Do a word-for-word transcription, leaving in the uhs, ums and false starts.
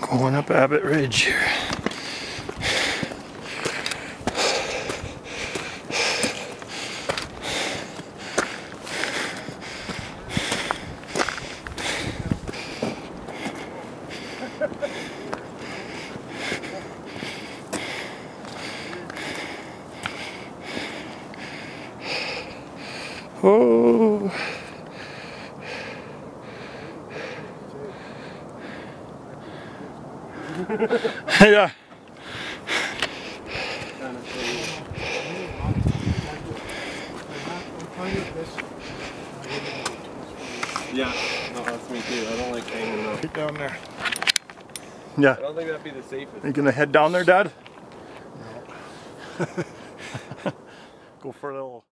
Going up Abbott Ridge here. Oh. Yeah. Yeah, no, that's me too. I don't like hanging though. Get down there. Yeah. I don't think that'd be the safest. Are you gonna head down there, Dad? No. Go for a little.